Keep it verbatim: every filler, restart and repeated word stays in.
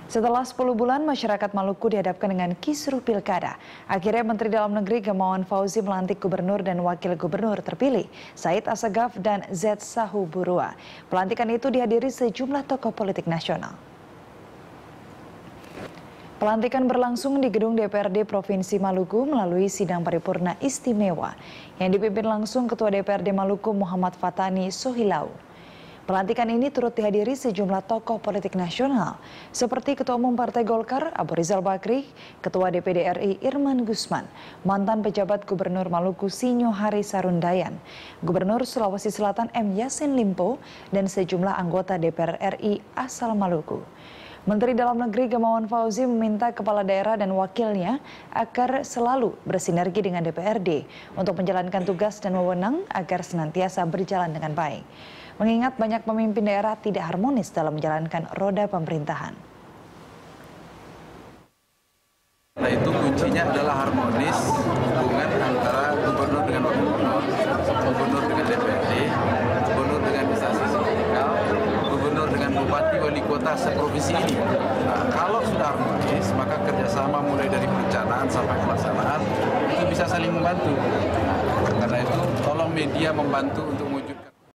Setelah sepuluh bulan, masyarakat Maluku dihadapkan dengan kisruh pilkada. Akhirnya Menteri Dalam Negeri Gamawan Fauzi melantik gubernur dan wakil gubernur terpilih, Said Assegaf dan Z Sahu Burua. Pelantikan itu dihadiri sejumlah tokoh politik nasional. Pelantikan berlangsung di gedung D P R D Provinsi Maluku melalui sidang paripurna istimewa yang dipimpin langsung Ketua D P R D Maluku Muhammad Fatani Sohilau. Pelantikan ini turut dihadiri sejumlah tokoh politik nasional seperti Ketua Umum Partai Golkar Abu Rizal Bakri, Ketua D P D R I Irman Gusman, mantan pejabat Gubernur Maluku Sinyo Hari Sarundayan, Gubernur Sulawesi Selatan M Yassin Limpo, dan sejumlah anggota D P R R I asal Maluku. Menteri Dalam Negeri Gamawan Fauzi meminta kepala daerah dan wakilnya agar selalu bersinergi dengan D P R D untuk menjalankan tugas dan wewenang agar senantiasa berjalan dengan baik. Mengingat banyak pemimpin daerah tidak harmonis dalam menjalankan roda pemerintahan. Nah, itu kuncinya adalah harmonis hubungan antara gubernur dengan wakil gubernur, gubernur dengan D P R D, gubernur dengan instansi sindikal, gubernur dengan bupati wali kota seprovinsi ini. Nah, kalau sudah harmonis, maka kerjasama mulai dari perencanaan sampai pelaksanaan itu bisa saling membantu. Nah, karena itu tolong media membantu untuk